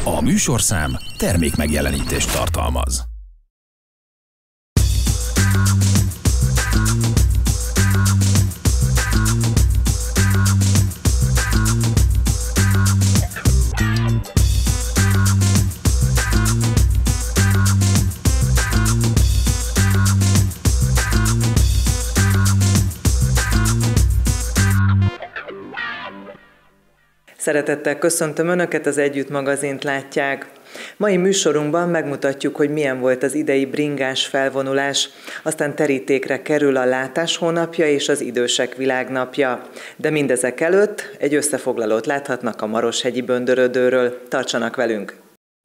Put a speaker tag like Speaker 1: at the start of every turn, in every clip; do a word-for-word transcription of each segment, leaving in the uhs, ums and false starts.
Speaker 1: A műsorszám termékmegjelenítést tartalmaz.
Speaker 2: Szeretettel köszöntöm Önöket, az Együtt magazint látják. Mai műsorunkban megmutatjuk, hogy milyen volt az idei bringás felvonulás, aztán terítékre kerül a Látás hónapja és az Idősek világnapja. De mindezek előtt egy összefoglalót láthatnak a Maroshegyi Böndörödőről. Tartsanak velünk!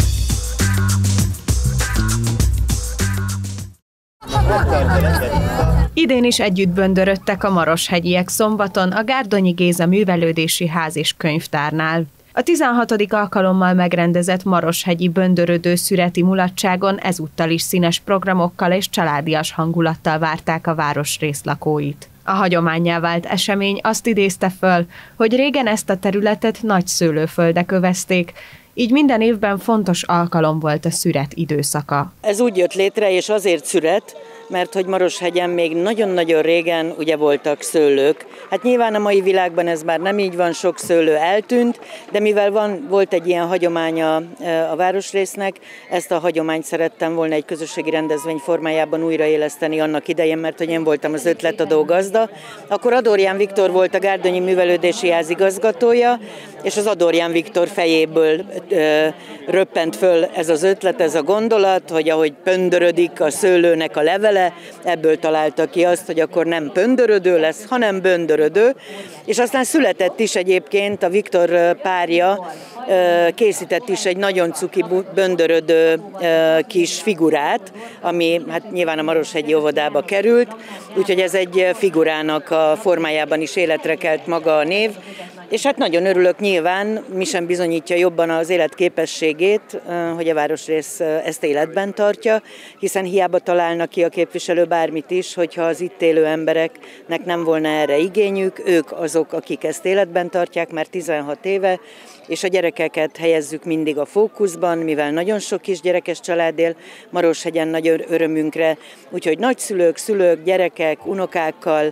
Speaker 3: Idén is együtt böndörödtek a maroshegyiek szombaton a Gárdonyi Géza Művelődési Ház és Könyvtárnál. A tizenhatodik alkalommal megrendezett maroshegyi böndörödő szüreti mulatságon ezúttal is színes programokkal és családias hangulattal várták a városrész lakóit. A hagyománnyá vált esemény azt idézte föl, hogy régen ezt a területet nagy szőlőföldek övezték, így minden évben fontos alkalom volt a szüret időszaka.
Speaker 4: Ez úgy jött létre, és azért szüret, mert hogy Maroshegyen még nagyon-nagyon régen ugye voltak szőlők. Hát nyilván a mai világban ez már nem így van, sok szőlő eltűnt, de mivel van, volt egy ilyen hagyománya a városrésznek, ezt a hagyományt szerettem volna egy közösségi rendezvény formájában újraéleszteni annak idején, mert hogy én voltam az ötletadó gazda. Akkor Adorján Viktor volt a Gárdonyi Művelődési Ház igazgatója, és az Adorján Viktor fejéből ö, röppent föl ez az ötlet, ez a gondolat, hogy ahogy pöndörödik a szőlőnek a levele, ebből találta ki azt, hogy akkor nem pöndörödő lesz, hanem böndörödő, és aztán született is egyébként a Viktor párja, készített is egy nagyon cuki böndörödő kis figurát, ami hát nyilván a Maroshegyi óvodába került, úgyhogy ez egy figurának a formájában is életre kelt maga a név, és hát nagyon örülök nyilván, mi sem bizonyítja jobban az életképességét, hogy a városrész ezt életben tartja, hiszen hiába találnak ki a képviselő bármit is, hogyha az itt élő embereknek nem volna erre igényük, ők azok, akik ezt életben tartják már tizenhat éve, és a gyerekeket helyezzük mindig a fókuszban, mivel nagyon sok kisgyerekes család él Maroshegyen nagy örömünkre, úgyhogy nagyszülők, szülők, gyerekek, unokákkal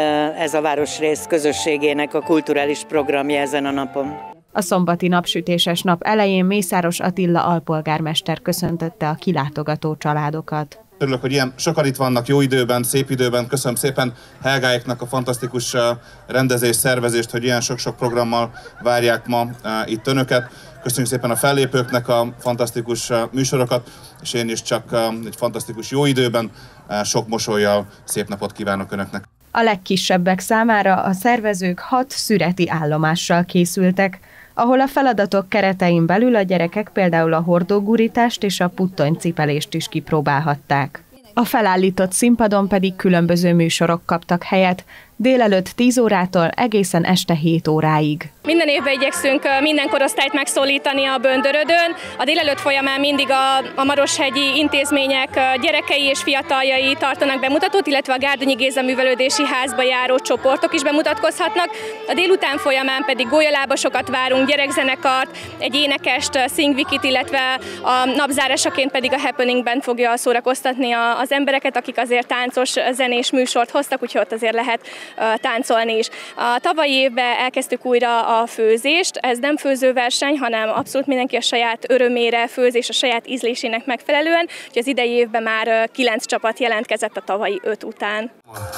Speaker 4: ez a városrész közösségének a kulturális programja ezen a napon.
Speaker 3: A szombati napsütéses nap elején Mészáros Attila alpolgármester köszöntötte a kilátogató családokat.
Speaker 5: Örülök, hogy ilyen sokan itt vannak jó időben, szép időben. Köszönöm szépen Helgáiknak a fantasztikus rendezés, szervezést, hogy ilyen sok-sok programmal várják ma itt önöket. Köszönjük szépen a fellépőknek a fantasztikus műsorokat, és én is csak egy fantasztikus jó időben, sok mosollyal szép napot kívánok önöknek.
Speaker 3: A legkisebbek számára a szervezők hat szüreti állomással készültek, ahol a feladatok keretein belül a gyerekek például a hordógurítást és a puttonycipelést is kipróbálhatták. A felállított színpadon pedig különböző műsorok kaptak helyet, délelőtt tíz órától egészen este hét óráig.
Speaker 6: Minden évben igyekszünk minden korosztályt megszólítani a böndörödön. A délelőtt folyamán mindig a, a maroshegyi intézmények gyerekei és fiataljai tartanak bemutatót, illetve a Gárdonyi Géza Művelődési Házba járó csoportok is bemutatkozhatnak. A délután folyamán pedig gólyalábasokat várunk, gyerekzenekart, egy énekest, Szingvikit, illetve a napzárásaként pedig a Happeningben fogja szórakoztatni az embereket, akik azért táncos, zenés műsort hoztak, úgyhogy ott azért lehet táncolni is. A tavalyi évben elkezdtük újra a főzést, ez nem főzőverseny, hanem abszolút mindenki a saját örömére főz és a saját ízlésének megfelelően, úgyhogy az idei évben már kilenc csapat jelentkezett a tavalyi öt után.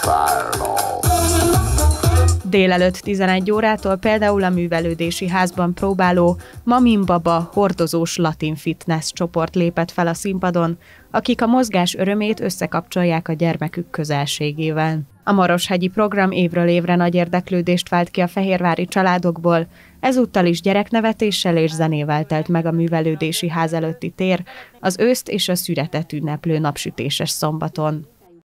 Speaker 3: Délelőtt tizenegy órától például a Művelődési Házban próbáló Mamin Baba hordozós latin fitness csoport lépett fel a színpadon, akik a mozgás örömét összekapcsolják a gyermekük közelségével. A maroshegyi program évről évre nagy érdeklődést vált ki a fehérvári családokból, ezúttal is gyereknevetéssel és zenével telt meg a Művelődési Ház előtti tér az őszt és a szüretet ünneplő napsütéses szombaton.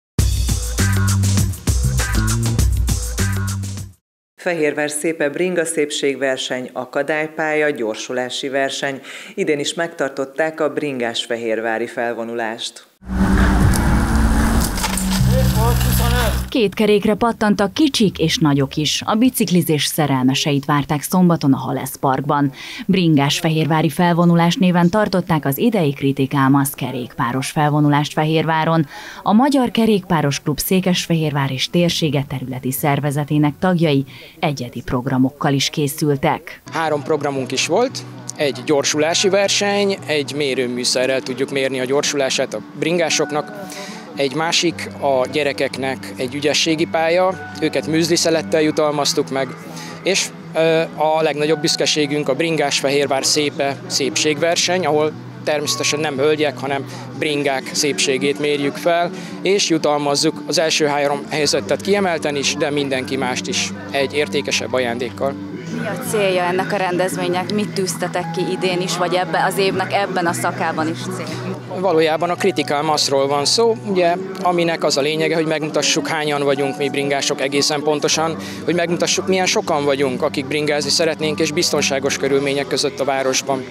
Speaker 2: Fehérvár szépe bringa szépségverseny, akadálypálya, gyorsulási verseny. Idén is megtartották a bringás fehérvári felvonulást.
Speaker 7: huszonöt Két kerékre pattantak kicsik és nagyok is. A biciklizés szerelmeseit várták szombaton a Halesz Parkban. Bringás-fehérvári felvonulás néven tartották az idei Kritikálmasz kerékpáros felvonulást Fehérváron. A Magyar Kerékpáros Klub Székesfehérvár és térsége területi szervezetének tagjai egyedi programokkal is készültek.
Speaker 8: Három programunk is volt. Egy gyorsulási verseny, egy mérőműszerrel tudjuk mérni a gyorsulását a bringásoknak. Egy másik a gyerekeknek egy ügyességi pálya, őket műzliszelettel jutalmaztuk meg, és a legnagyobb büszkeségünk a Bringás-Fehérvár szépe szépségverseny, ahol természetesen nem hölgyek, hanem bringák szépségét mérjük fel, és jutalmazzuk az első három helyezettet kiemelten is, de mindenki mást is egy értékesebb ajándékkal.
Speaker 9: Mi a célja ennek a rendezvénynek? Mit tűztetek ki idén is, vagy ebben az évnek ebben a szakában is cél?
Speaker 8: Valójában a Kritikálmaszról van szó, ugye, aminek az a lényege, hogy megmutassuk, hányan vagyunk mi bringások egészen pontosan, hogy megmutassuk, milyen sokan vagyunk, akik bringázni szeretnénk, és biztonságos körülmények között a városban.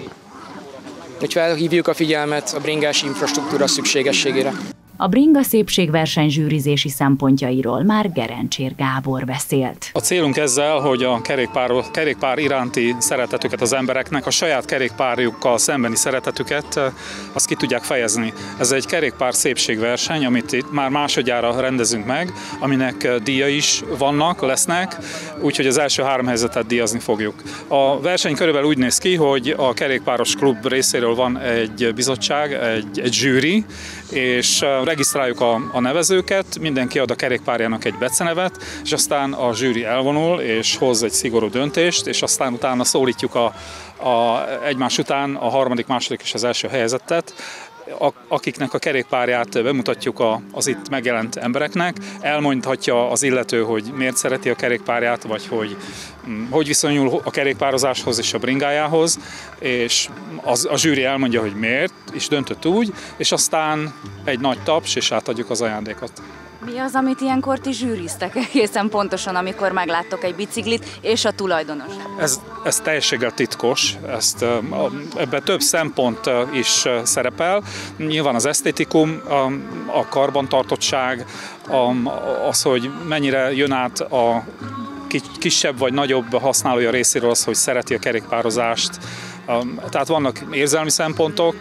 Speaker 8: Úgy felhívjuk a figyelmet a bringás infrastruktúra szükségességére.
Speaker 7: A bringa szépségverseny zsűrizési szempontjairól már Gerencsér Gábor beszélt.
Speaker 10: A célunk ezzel, hogy a kerékpár, kerékpár iránti szeretetüket az embereknek, a saját kerékpárjukkal szembeni szeretetüket, azt ki tudják fejezni. Ez egy kerékpár szépségverseny, amit itt már másodjára rendezünk meg, aminek díjai is vannak, lesznek, úgyhogy az első három helyzetet díjazni fogjuk. A verseny körülbelül úgy néz ki, hogy a kerékpáros klub részéről van egy bizottság, egy, egy zsűri, és regisztráljuk a, a nevezőket, mindenki ad a kerékpárjának egy becenevet, és aztán a zsűri elvonul, és hoz egy szigorú döntést, és aztán utána szólítjuk a, a, egymás után a harmadik, második és az első helyezettet, akiknek a kerékpárját bemutatjuk az itt megjelent embereknek. Elmondhatja az illető, hogy miért szereti a kerékpárját, vagy hogy hogy viszonyul a kerékpározáshoz és a bringájához, és az, a zsűri elmondja, hogy miért, és döntött úgy, és aztán egy nagy taps, és átadjuk az ajándékot.
Speaker 9: Mi az, amit ilyenkor ti zsűriztek egészen pontosan, amikor megláttok egy biciklit és a tulajdonosát? Ez,
Speaker 10: ez teljességgel titkos, ezt, ebben több szempont is szerepel. Nyilván az esztétikum, a karbantartottság, az, hogy mennyire jön át a kisebb vagy nagyobb használója részéről az, hogy szereti a kerékpározást. Tehát vannak érzelmi szempontok,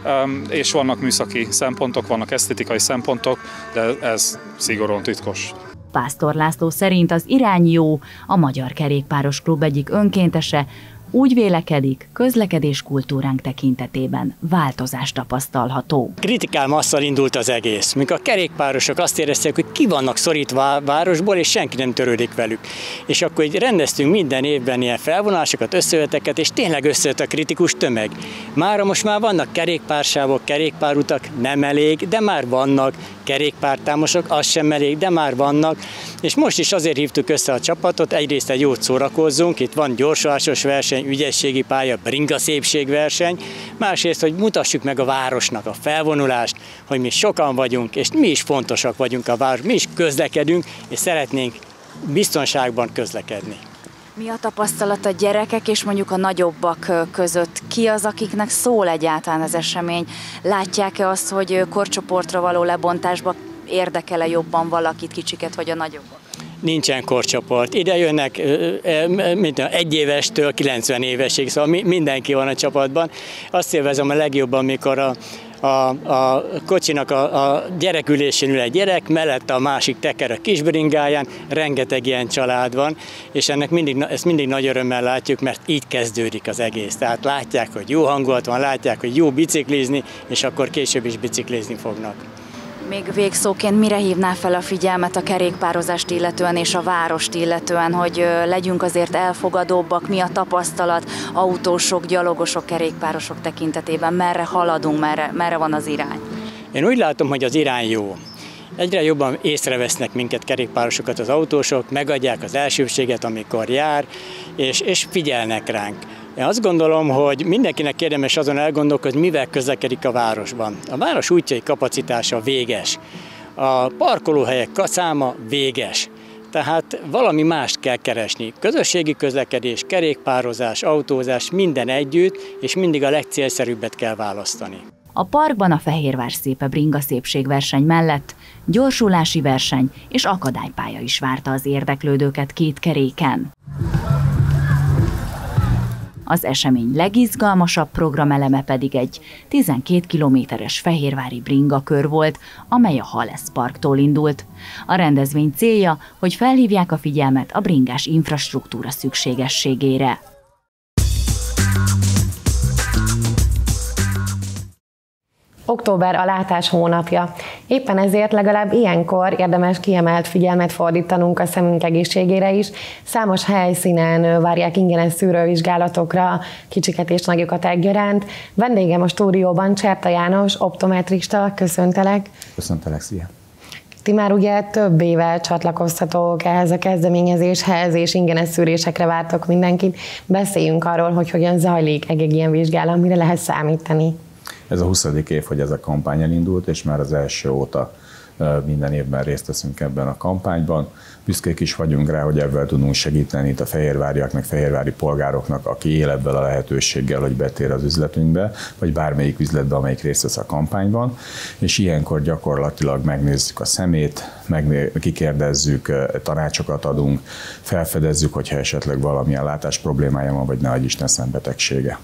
Speaker 10: és vannak műszaki szempontok, vannak esztétikai szempontok, de ez szigorúan titkos.
Speaker 7: Pásztor László szerint az irány jó, a Magyar Kerékpáros Klub egyik önkéntese úgy vélekedik, közlekedés kultúránk tekintetében változás tapasztalható.
Speaker 11: Kritikálmasszal indult az egész, mikor a kerékpárosok azt érezték, hogy ki vannak szorítva a városból, és senki nem törődik velük. És akkor így rendeztünk minden évben ilyen felvonulásokat, összejötteket, és tényleg összejött a kritikus tömeg. Mára most már vannak kerékpársávok, kerékpárutak, nem elég, de már vannak kerékpártámosok, az sem elég, de már vannak. És most is azért hívtuk össze a csapatot, egyrészt egy jót szórakozzunk, itt van gyorsulásos verseny, ügyességi pálya, bringa szépségverseny, másrészt, hogy mutassuk meg a városnak a felvonulást, hogy mi sokan vagyunk, és mi is fontosak vagyunk a város, mi is közlekedünk, és szeretnénk biztonságban közlekedni.
Speaker 9: Mi a tapasztalat a gyerekek és mondjuk a nagyobbak között? Ki az, akiknek szól egyáltalán az esemény? Látják-e azt, hogy korcsoportra való lebontásba érdekel-e jobban valakit, kicsiket vagy a nagyobbak?
Speaker 11: Nincsen korcsoport. Ide jönnek mint egy évestől kilencven évesig, szóval mindenki van a csapatban. Azt élvezem a legjobban, amikor a A, a kocsinak a, a gyerekülésén ül egy gyerek, mellette a másik teker a kisbringáján, rengeteg ilyen család van, és ennek mindig, ezt mindig nagy örömmel látjuk, mert így kezdődik az egész. Tehát látják, hogy jó hangulat van, látják, hogy jó biciklizni, és akkor később is biciklizni fognak.
Speaker 9: Még végszóként mire hívná fel a figyelmet a kerékpározást illetően és a várost illetően, hogy legyünk azért elfogadóbbak, mi a tapasztalat autósok, gyalogosok, kerékpárosok tekintetében, merre haladunk, merre, merre van az irány?
Speaker 11: Én úgy látom, hogy az irány jó. Egyre jobban észrevesznek minket, kerékpárosokat az autósok, megadják az elsőbséget, amikor jár, és, és figyelnek ránk. Én azt gondolom, hogy mindenkinek érdemes azon elgondolkozni, mivel közlekedik a városban. A város útjai kapacitása véges, a parkolóhelyek száma véges, tehát valami mást kell keresni. Közösségi közlekedés, kerékpározás, autózás, minden együtt, és mindig a legcélszerűbbet kell választani.
Speaker 7: A parkban a Fehérvár szépe bringa szépségverseny mellett gyorsulási verseny és akadálypálya is várta az érdeklődőket két keréken. Az esemény legizgalmasabb programeleme pedig egy tizenkét kilométeres fehérvári bringakör volt, amely a Halesz Parktól indult. A rendezvény célja, hogy felhívják a figyelmet a bringás infrastruktúra szükségességére.
Speaker 12: Október a látás hónapja. Éppen ezért legalább ilyenkor érdemes kiemelt figyelmet fordítanunk a szemünk egészségére is. Számos helyszínen várják ingyenes szűrővizsgálatokra kicsiket és nagyokat egyaránt. Vendégem a stúdióban Cserta János, optometrista. Köszöntelek.
Speaker 13: Köszöntelek, szia.
Speaker 12: Ti már ugye több éve csatlakoztatók ehhez a kezdeményezéshez, és ingyenes szűrésekre vártok mindenkit. Beszéljünk arról, hogy hogyan zajlik egy ilyen vizsgálat, mire lehet számítani.
Speaker 13: Ez a huszadik év, hogy ez a kampány elindult, és már az első óta minden évben részt veszünk ebben a kampányban. Büszkék is vagyunk rá, hogy ebben tudunk segíteni itt a fehérváriaknak, fehérvári polgároknak, aki él ebben a lehetőséggel, hogy betér az üzletünkbe, vagy bármelyik üzletbe, amelyik részt vesz a kampányban. És ilyenkor gyakorlatilag megnézzük a szemét, meg kikérdezzük, tanácsokat adunk, felfedezzük, hogyha esetleg valamilyen látás problémája van, vagy ne adj Isten szembetegsége.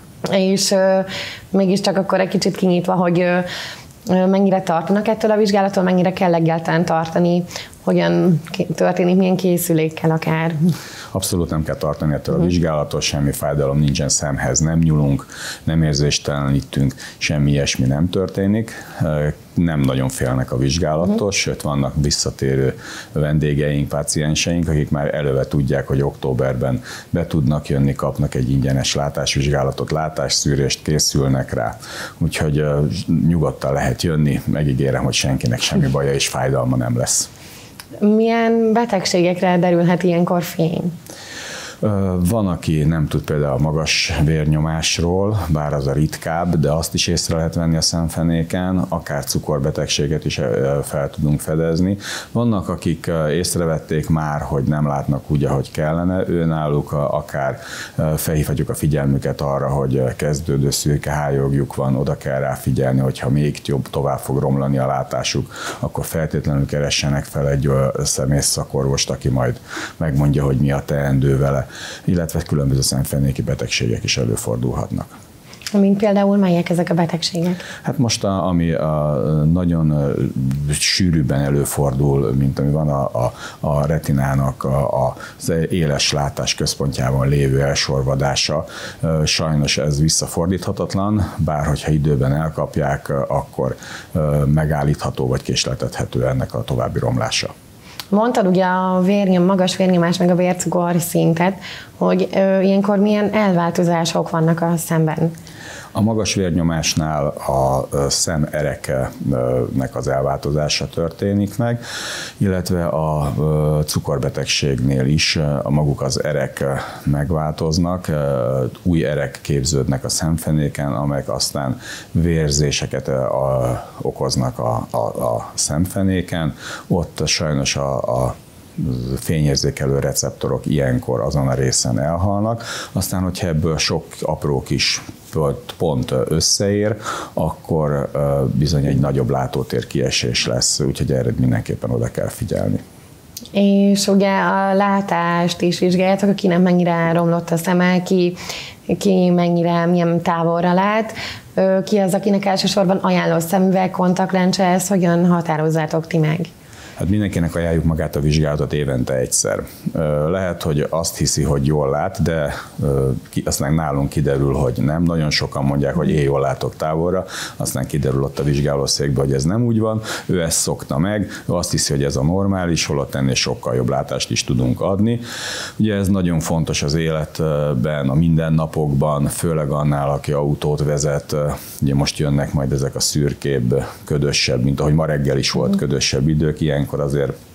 Speaker 12: És euh, mégiscsak akkor egy kicsit kinyitva, hogy euh, mennyire tartanak ettől a vizsgálattól, mennyire kell egyáltalán tartani, hogyan történik, milyen készülékkel akár.
Speaker 13: Abszolút nem kell tartani ettől a vizsgálattól, semmi fájdalom nincsen, szemhez nem nyúlunk, nem érzéstelenítünk, semmi ilyesmi nem történik. Nem nagyon félnek a vizsgálattól, uh-huh. sőt vannak visszatérő vendégeink, pácienseink, akik már előre tudják, hogy októberben be tudnak jönni, kapnak egy ingyenes látásvizsgálatot, látásszűrést, készülnek rá. Úgyhogy nyugodtan lehet jönni, megígérem, hogy senkinek semmi baja és fájdalma nem lesz.
Speaker 12: Milyen betegségekre derülhet ilyenkor fény?
Speaker 13: Van, aki nem tud például a magas vérnyomásról, bár az a ritkább, de azt is észre lehet venni a szemfenéken, akár cukorbetegséget is fel tudunk fedezni. Vannak, akik észrevették már, hogy nem látnak úgy, ahogy kellene, őnáluk akár felhívhatjuk a figyelmüket arra, hogy kezdődő szürke hályogjuk van, oda kell rá figyelni, hogyha még jobb tovább fog romlani a látásuk, akkor feltétlenül keressenek fel egy szemész szakorvost, aki majd megmondja, hogy mi a teendő vele, illetve különböző szemfenéki betegségek is előfordulhatnak.
Speaker 12: Mint például melyek ezek a betegségek?
Speaker 13: Hát most, a, ami a, nagyon sűrűbben előfordul, mint ami van a, a, a retinának a, az éles látás központjában lévő elsorvadása, sajnos ez visszafordíthatatlan, bár hogyha időben elkapják, akkor megállítható vagy késleltethető ennek a további romlása.
Speaker 12: Mondtad ugye a vérnyom, magas vérnyomás meg a vércukor szintet, hogy ö, ilyenkor milyen elváltozások vannak a szemben?
Speaker 13: A magas vérnyomásnál a szemereknek az elváltozása történik meg, illetve a cukorbetegségnél is a maguk az erek megváltoznak, új erek képződnek a szemfenéken, amelyek aztán vérzéseket okoznak a, a, a szemfenéken. Ott sajnos a, a fényérzékelő receptorok ilyenkor azon a részen elhalnak, aztán, hogyha ebből sok apró kis pont összeér, akkor bizony egy nagyobb látótér kiesés lesz, úgyhogy erre mindenképpen oda kell figyelni.
Speaker 12: És ugye a látást is vizsgáljátok, akinek mennyire romlott a szeme, ki, ki mennyire, milyen távolra lát, ki az, akinek elsősorban ajánló szemüveg, kontaktlencse, ezt hogyan határozzátok ti meg?
Speaker 13: Hát mindenkinek ajánljuk magát a vizsgálatot évente egyszer. Lehet, hogy azt hiszi, hogy jól lát, de aztán nálunk kiderül, hogy nem. Nagyon sokan mondják, hogy én jól látok távolra, aztán kiderül ott a vizsgálószékben, hogy ez nem úgy van. Ő ezt szokta meg, ő azt hiszi, hogy ez a normális, holott ennél sokkal jobb látást is tudunk adni. Ugye ez nagyon fontos az életben, a mindennapokban, főleg annál, aki autót vezet. Ugye most jönnek majd ezek a szürkébb, ködösebb, mint ahogy ma reggel is volt ködösebb idők, ilyenkor azért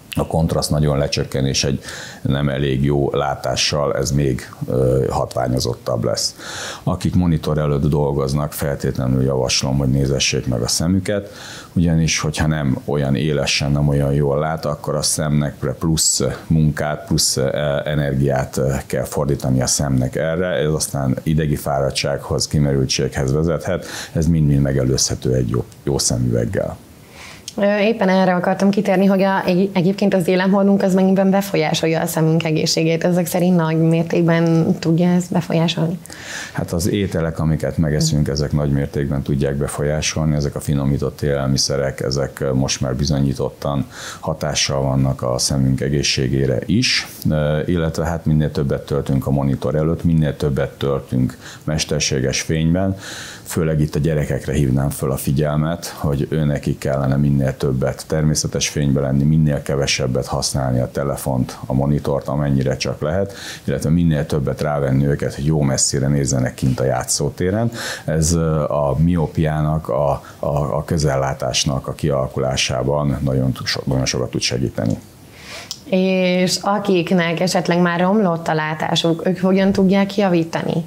Speaker 13: a kontraszt nagyon lecsökken, és egy nem elég jó látással ez még hatványozottabb lesz. Akik monitor előtt dolgoznak, feltétlenül javaslom, hogy nézessék meg a szemüket, ugyanis, hogyha nem olyan élesen, nem olyan jól lát, akkor a szemnek plusz munkát, plusz energiát kell fordítani a szemnek erre, ez aztán idegi fáradtsághoz, kimerültséghez vezethet, ez mind-mind megelőzhető egy jó, jó szemüveggel.
Speaker 12: Éppen erre akartam kitérni, hogy a, egyébként az életmódunk az mennyiben befolyásolja a szemünk egészségét. Ezek szerint nagy mértékben tudja ezt befolyásolni?
Speaker 13: Hát az ételek, amiket megeszünk, ezek nagy mértékben tudják befolyásolni. Ezek a finomított élelmiszerek, ezek most már bizonyítottan hatással vannak a szemünk egészségére is, illetve hát minél többet töltünk a monitor előtt, minél többet töltünk mesterséges fényben, főleg itt a gyerekekre hívnám föl a figyelmet, hogy őnekik kellene minél többet természetes fényben lenni, minél kevesebbet használni a telefont, a monitort, amennyire csak lehet, illetve minél többet rávenni őket, hogy jó messzire nézzenek kint a játszótéren. Ez a miópiának, a, a, a közellátásnak a kialakulásában nagyon, nagyon sokat tud segíteni.
Speaker 12: És akiknek esetleg már romlott a látásuk, ők hogyan tudják javítani?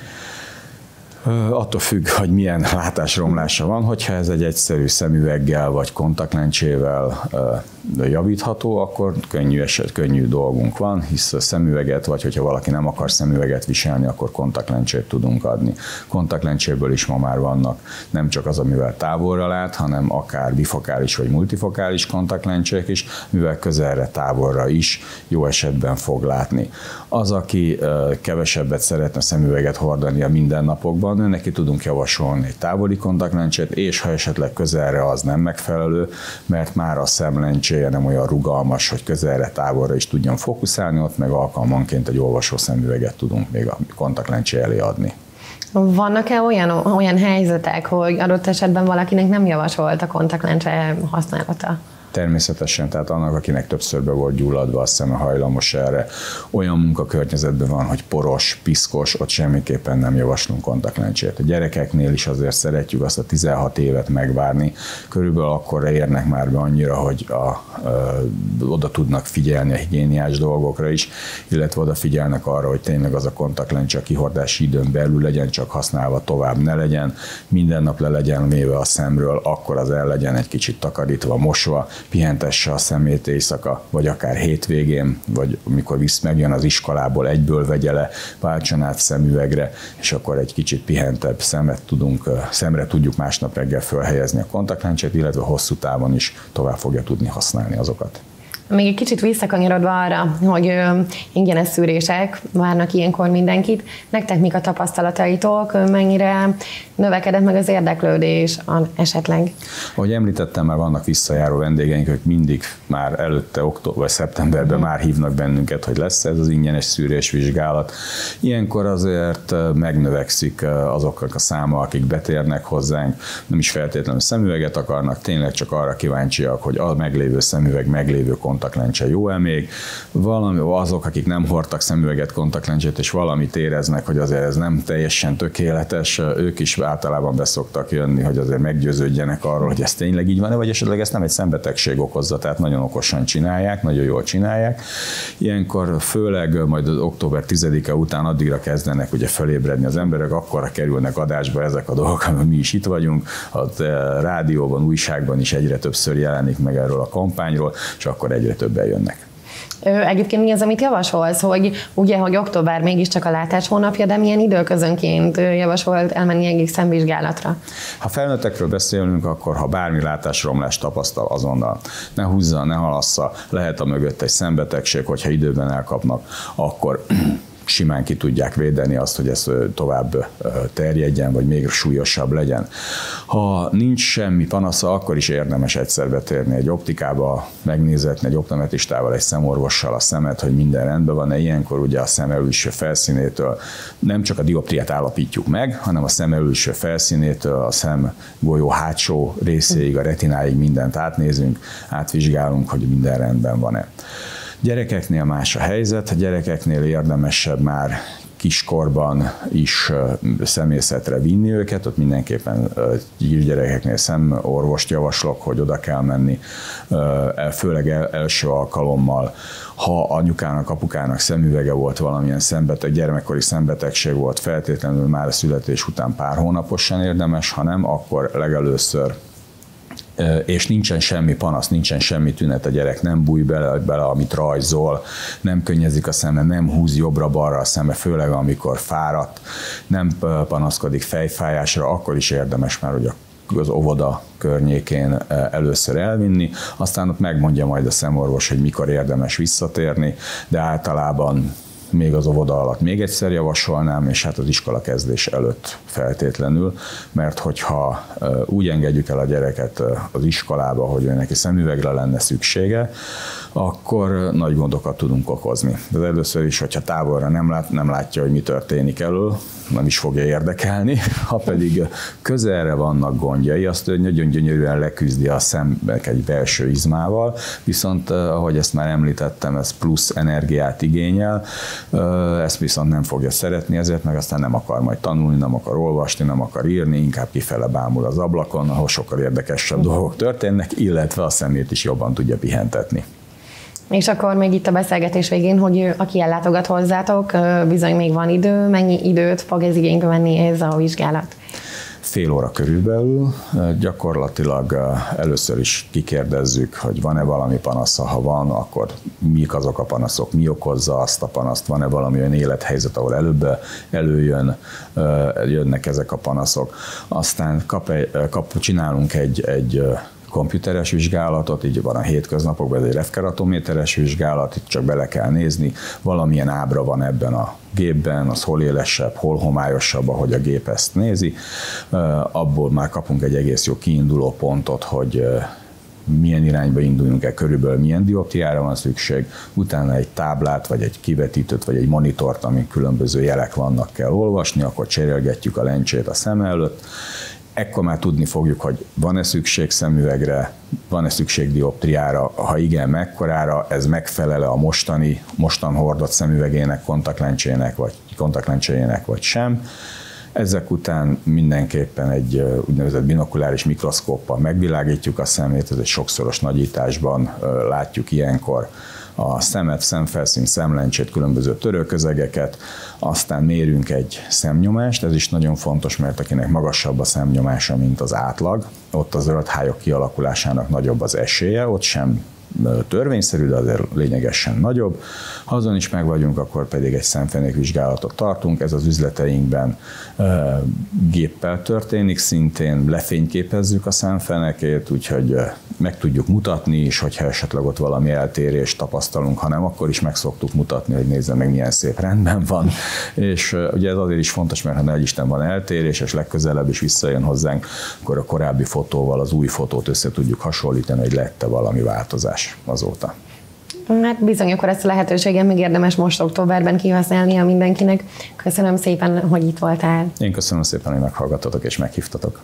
Speaker 13: Attól függ, hogy milyen látásromlása van, hogyha ez egy egyszerű szemüveggel vagy kontaktlencsével javítható, akkor könnyű eset, könnyű dolgunk van, hisz a szemüveget, vagy hogyha valaki nem akar szemüveget viselni, akkor kontaktlencsét tudunk adni. Kontaktlencséből is ma már vannak nem csak az, amivel távolra lát, hanem akár bifokális vagy multifokális kontaktlencsék is, mivel közelre, távolra is jó esetben fog látni. Az, aki kevesebbet szeretne szemüveget hordani a mindennapokban, neki tudunk javasolni egy távoli kontaktlencsét, és ha esetleg közelre az nem megfelelő, mert már a szemlencséje nem olyan rugalmas, hogy közelre, távolra is tudjon fókuszálni, ott meg alkalmanként egy olvasó szemüveget tudunk még a kontaktlencsé elé adni.
Speaker 12: Vannak-e olyan, olyan helyzetek, hogy adott esetben valakinek nem javasolt a kontaktlencse használata?
Speaker 13: Természetesen, tehát annak, akinek többször be volt gyulladva a szeme, hajlamos erre, olyan munkakörnyezetben van, hogy poros, piszkos, ott semmiképpen nem javaslunk kontaktlencsét. A gyerekeknél is azért szeretjük azt a tizenhat évet megvárni, körülbelül akkorra érnek már be annyira, hogy a, a, oda tudnak figyelni a higiéniás dolgokra is, illetve odafigyelnek arra, hogy tényleg az a kontaktlencse a kihordási időn belül legyen, csak használva tovább ne legyen, minden nap le legyen méve a szemről, akkor az el legyen egy kicsit takarítva, mosva, pihentesse a szemét éjszaka, vagy akár hétvégén, vagy amikor visz megjön az iskolából, egyből vegye le, váltson át szemüvegre, és akkor egy kicsit pihentebb szemet tudunk, szemre tudjuk másnap reggel fölhelyezni a kontaktlencsét, illetve hosszú távon is tovább fogja tudni használni azokat.
Speaker 12: Még egy kicsit visszakanyarodva arra, hogy ö, ingyenes szűrések várnak ilyenkor mindenkit. Nektek mik a tapasztalataitok, mennyire növekedett meg az érdeklődés esetleg?
Speaker 13: Ahogy említettem, már vannak visszajáró vendégeink, ők mindig már előtte, október vagy szeptemberben mm. már hívnak bennünket, hogy lesz ez az ingyenes szűrésvizsgálat. Ilyenkor azért megnövekszik azoknak a száma, akik betérnek hozzánk, nem is feltétlenül szemüveget akarnak, tényleg csak arra kíváncsiak, hogy a meglévő szemüveg, meglévő kontaktlencse jó-e még. Valami, azok, akik nem hordtak szemüveget, kontaktlencsét, és valamit éreznek, hogy azért ez nem teljesen tökéletes, ők is általában beszoktak jönni, hogy azért meggyőződjenek arról, hogy ez tényleg így van, vagy esetleg ezt nem egy szembetegség okozza, tehát nagyon okosan csinálják, nagyon jól csinálják. Ilyenkor főleg majd az október tizedike után addigra kezdenek ugye felébredni az emberek, akkorra kerülnek adásba ezek a dolgok, amikor mi is itt vagyunk, a rádióban, újságban is egyre többször jelenik meg erről a kampányról, és akkor egyre többen jönnek.
Speaker 12: Egyébként mi az, amit javasolsz, hogy ugye, hogy október mégiscsak a látás hónapja, de milyen időközönként javasolt elmenni egész szemvizsgálatra?
Speaker 13: Ha felnőttekről beszélünk, akkor ha bármi látásromlást tapasztal, azonnal ne húzza, ne halassza, lehet a mögött egy szembetegség, hogyha időben elkapnak, akkor simán ki tudják védeni azt, hogy ez tovább terjedjen, vagy még súlyosabb legyen. Ha nincs semmi panasza, akkor is érdemes egyszer betérni egy optikába, megnézetni egy optometristával, egy szemorvossal a szemet, hogy minden rendben van, ilyenkor ugye a szem elülső felszínétől nem csak a dioptriát állapítjuk meg, hanem a szem elülső felszínétől a szem golyó hátsó részéig, a retináig mindent átnézünk, átvizsgálunk, hogy minden rendben van-e. Gyerekeknél más a helyzet, a gyerekeknél érdemesebb már kiskorban is szemészetre vinni őket, ott mindenképpen gyerekeknél szemorvost javaslok, hogy oda kell menni, főleg első alkalommal, ha anyukának, apukának szemüvege volt, valamilyen szembeteg, gyermekkori szembetegség volt, feltétlenül már a születés után pár hónaposan érdemes, ha nem, akkor legelőször, és nincsen semmi panasz, nincsen semmi tünet, a gyerek nem búj bele, bele, amit rajzol, nem könnyezik a szeme, nem húz jobbra-balra a szeme, főleg amikor fáradt, nem panaszkodik fejfájásra, akkor is érdemes már, hogy az óvoda környékén először elvinni, aztán ott megmondja majd a szemorvos, hogy mikor érdemes visszatérni, de általában még az óvoda alatt még egyszer javasolnám, és hát az iskola kezdés előtt feltétlenül, mert hogyha úgy engedjük el a gyereket az iskolába, hogy ő neki szemüvegre lenne szüksége, akkor nagy gondokat tudunk okozni. De először is, hogyha távolra nem, lát, nem látja, hogy mi történik elől, nem is fogja érdekelni, ha pedig közelre vannak gondjai, azt nagyon gyönyörűen leküzdi a szemnek egy belső izmával, viszont ahogy ezt már említettem, ez plusz energiát igényel, ezt viszont nem fogja szeretni, ezért meg aztán nem akar majd tanulni, nem akar olvasni, nem akar írni, inkább kifele bámul az ablakon, ahol sokkal érdekesebb dolgok történnek, illetve a szemét is jobban tudja pihentetni.
Speaker 12: És akkor még itt a beszélgetés végén, hogy aki ellátogat hozzátok, bizony még van idő, mennyi időt fog ez igénybe venni ez a vizsgálat?
Speaker 13: Fél óra körülbelül, gyakorlatilag először is kikérdezzük, hogy van-e valami panasza, ha van, akkor mik azok a panaszok, mi okozza azt a panaszt, van-e valami olyan élethelyzet, ahol előbb előjön, jönnek ezek a panaszok. Aztán kap egy, kap, csinálunk egy, egy komputeres vizsgálatot, így van a hétköznapokban, ez egy refkeratométeres vizsgálat, itt csak bele kell nézni, valamilyen ábra van ebben a gépben, az hol élesebb, hol homályosabb, ahogy a gép ezt nézi. Abból már kapunk egy egész jó kiinduló pontot, hogy milyen irányba induljunk el, körülbelül milyen dioptriára van szükség, utána egy táblát, vagy egy kivetítőt, vagy egy monitort, amin különböző jelek vannak, kell olvasni, akkor cserélgetjük a lencsét a szem előtt. Ekkor már tudni fogjuk, hogy van-e szükség szemüvegre, van-e szükség dioptriára, ha igen, mekkorára, ez megfelel a mostani, mostan hordott szemüvegének, kontaktlencsének, vagy kontaktlencséjének, vagy sem. Ezek után mindenképpen egy úgynevezett binokuláris mikroszkóppal megvilágítjuk a szemét, ez egy sokszoros nagyításban látjuk ilyenkor a szemet, szemfelszín, szemlencsét, különböző törőközegeket, aztán mérünk egy szemnyomást, ez is nagyon fontos, mert akinek magasabb a szemnyomása, mint az átlag, ott a zöldhályok kialakulásának nagyobb az esélye, ott sem törvényszerű, de azért lényegesen nagyobb. Ha azon is meg vagyunk, akkor pedig egy szemfenékvizsgálatot tartunk, ez az üzleteinkben e, géppel történik, szintén lefényképezzük a szemfenekét, úgyhogy meg tudjuk mutatni is, hogyha esetleg ott valami eltérést tapasztalunk, ha nem, akkor is meg szoktuk mutatni, hogy nézze meg, milyen szép rendben van. És e, ugye ez azért is fontos, mert ha ne Isten van eltérés, és legközelebb is visszajön hozzánk, akkor a korábbi fotóval az új fotót össze tudjuk hasonlítani, hogy lett-e valami változás azóta.
Speaker 12: Hát bizony, akkor ezt a lehetőséget még érdemes most októberben kihasználnia mindenkinek. Köszönöm szépen, hogy itt voltál.
Speaker 13: Én köszönöm szépen, hogy meghallgattatok és meghívtatok.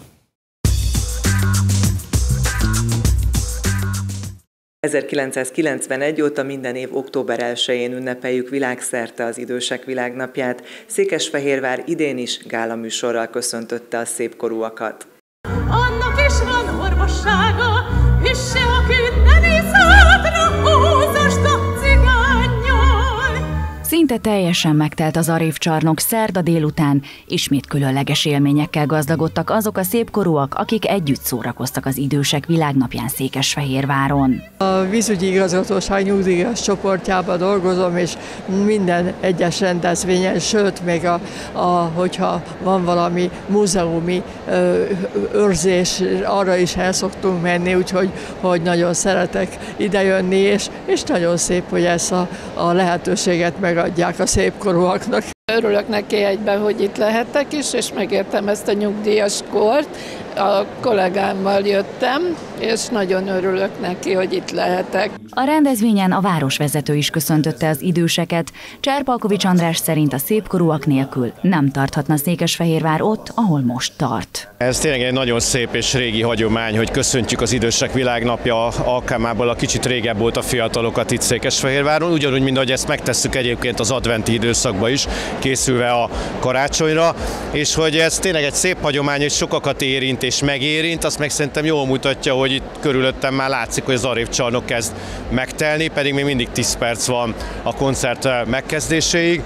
Speaker 2: ezerkilencszázkilencvenegy óta minden év október elsején ünnepeljük világszerte az Idősek Világnapját. Székesfehérvár idén is gálaműsorral köszöntötte a szépkorúakat.
Speaker 14: Annak is van orvossága, és se akit nem iszádra húzast a cigánnyal.
Speaker 7: Szinte teljesen megtelt az Arévcsarnok szerda délután, ismét különleges élményekkel gazdagodtak azok a szépkorúak, akik együtt szórakoztak az Idősek Világnapján Székesfehérváron.
Speaker 15: A vízügyi igazgatóság nyugdíjas csoportjában dolgozom, és minden egyes rendezvényen, sőt, még a, a, hogyha van valami múzeumi ö, őrzés, arra is el szoktunk menni, úgyhogy hogy nagyon szeretek idejönni, és, és nagyon szép, hogy ezt a, a lehetőséget megadják a szépkorúaknak.
Speaker 16: Örülök neki egyben, hogy itt lehettek is, és megértem ezt a nyugdíjas kort.
Speaker 15: A kollégámmal jöttem, és nagyon örülök neki, hogy itt lehetek.
Speaker 7: A rendezvényen a városvezető is köszöntötte az időseket. Cserpalkovics András szerint a szépkorúak nélkül nem tarthatna Székesfehérvár ott, ahol most tart.
Speaker 16: Ez tényleg egy nagyon szép és régi hagyomány, hogy köszöntjük az Idősek Világnapja alkalmából a kicsit régebb volt a fiatalokat itt Székesfehérváron, ugyanúgy, mint ahogy ezt megtesszük egyébként az adventi időszakban is, készülve a karácsonyra, és hogy ez tényleg egy szép hagyomány, és sokakat érint és megérint, azt meg szerintem jól mutatja, hogy itt körülöttem már látszik, hogy az arrévcsarnok kezd megtelni, pedig még mindig tíz perc van a koncert megkezdéséig.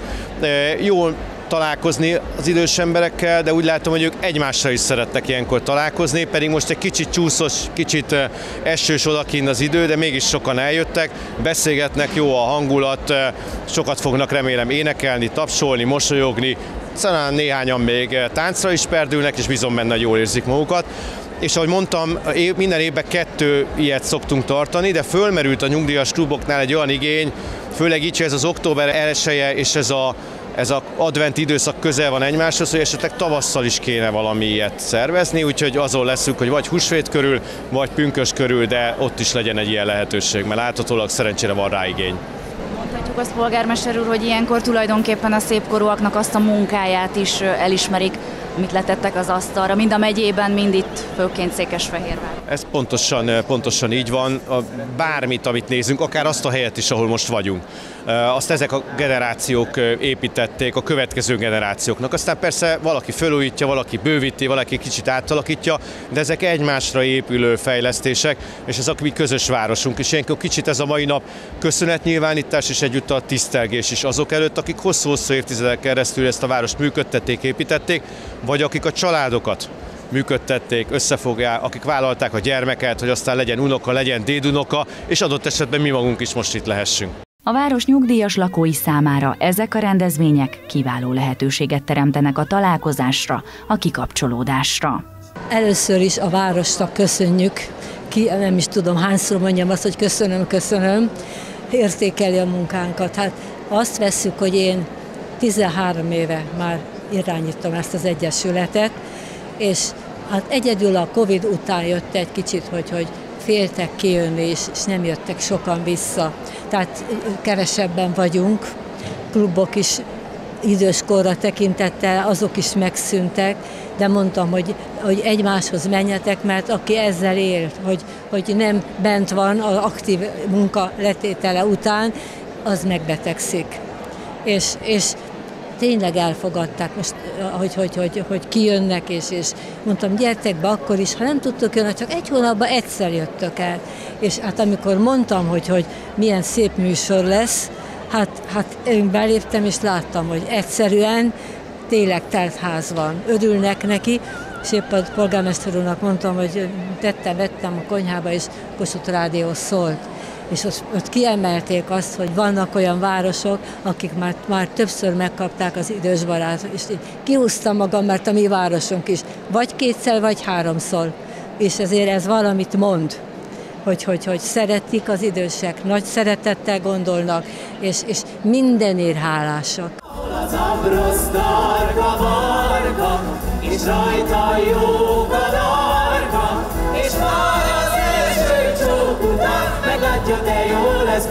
Speaker 16: Jól találkozni az idős emberekkel, de úgy látom, hogy ők egymással is szeretnek ilyenkor találkozni, pedig most egy kicsit csúszos, kicsit esős odakint az idő, de mégis sokan eljöttek, beszélgetnek, jó a hangulat, sokat fognak remélem énekelni, tapsolni, mosolyogni, talán néhányan még táncra is perdülnek, és bízom benne, hogy jól érzik magukat. És ahogy mondtam, minden évben kettő ilyet szoktunk tartani, de fölmerült a nyugdíjas kluboknál egy olyan igény, főleg így, hogy ez az október elseje és ez a ez az adventi időszak közel van egymáshoz, hogy esetleg tavasszal is kéne valami ilyet szervezni, úgyhogy azon leszünk, hogy vagy húsvét körül, vagy pünkös körül, de ott is legyen egy ilyen lehetőség, mert láthatólag szerencsére van rá igény.
Speaker 9: Mondhatjuk azt, polgármester úr, hogy ilyenkor tulajdonképpen a szépkorúaknak azt a munkáját is elismerik, amit letettek az asztalra, mind a megyében, mind itt, főként Székesfehérvár.
Speaker 16: Ez pontosan, pontosan így van. Bármit, amit nézünk, akár azt a helyet is, ahol most vagyunk. Azt ezek a generációk építették a következő generációknak. Aztán persze valaki felújítja, valaki bővíti, valaki kicsit átalakítja, de ezek egymásra épülő fejlesztések, és ez a mi közös városunk. És ilyenkor kicsit ez a mai nap köszönetnyilvánítás és egyúttal tisztelgés is azok előtt, akik hosszú-hosszú évtizedek keresztül ezt a várost működtették, építették, vagy akik a családokat működtették, összefogják, akik vállalták a gyermeket, hogy aztán legyen unoka, legyen dédunoka, és adott esetben mi magunk is most itt lehessünk.
Speaker 7: A város nyugdíjas lakói számára ezek a rendezvények kiváló lehetőséget teremtenek a találkozásra, a kikapcsolódásra.
Speaker 17: Először is a városnak köszönjük, ki nem is tudom hányszor mondjam azt, hogy köszönöm, köszönöm, értékeli a munkánkat. Hát azt vesszük, hogy én tizenhárom éve már irányítom ezt az egyesületet, és hát egyedül a Covid után jött egy kicsit, hogy, hogy féltek kijönni, és, és nem jöttek sokan vissza. Tehát kevesebben vagyunk, klubok is időskorra tekintettel, azok is megszűntek, de mondtam, hogy, hogy egymáshoz menjetek, mert aki ezzel él, hogy, hogy nem bent van az aktív munka letétele után, az megbetegszik. És, és tényleg elfogadták most, hogy, hogy, hogy, hogy kijönnek, és, és mondtam, gyertek be akkor is, ha nem tudtok jönni, csak egy hónapban egyszer jöttök el. És hát amikor mondtam, hogy, hogy milyen szép műsor lesz, hát, hát én beléptem, és láttam, hogy egyszerűen tényleg telt ház van. Örülnek neki, és épp a polgármester úrnak mondtam, hogy tettem, vettem a konyhába, és Kossuth Rádió szólt. És ott, ott kiemelték azt, hogy vannak olyan városok, akik már, már többször megkapták az idős barátot, és én kihúztam magam, mert a mi városunk is vagy kétszer, vagy háromszor. És ezért ez valamit mond, hogy, hogy, hogy szeretik az idősek, nagy szeretettel gondolnak, és, és mindenért hálásak.
Speaker 14: Az abrosz tarka barka, és rajta jók a darka, és már az első csók után, meglátja, de jó lesz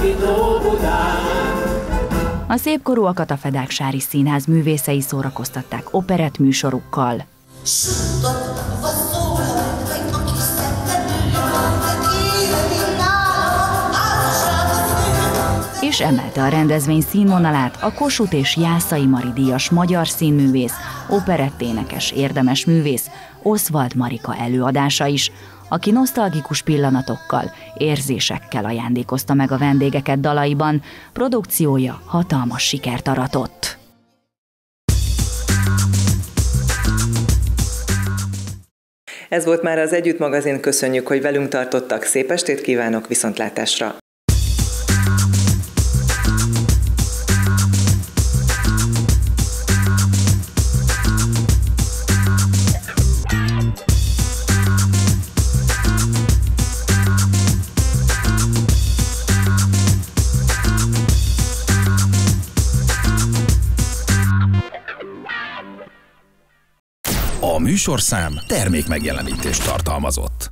Speaker 14: Kitó-Budán.
Speaker 7: A szépkorúakat a Fedák-Sári Színház művészei szórakoztatták operett műsorukkal. És emelte a rendezvény színvonalát a Kossuth és Jászai Mari díjas magyar színművész, operetténekes érdemes művész Oswald Marika előadása is, aki nosztalgikus pillanatokkal, érzésekkel ajándékozta meg a vendégeket dalaiban, produkciója hatalmas sikert aratott.
Speaker 2: Ez volt már az Együtt magazin, köszönjük, hogy velünk tartottak, szép estét kívánok, viszontlátásra!
Speaker 1: A műsorszám termék megjelenítést tartalmazott.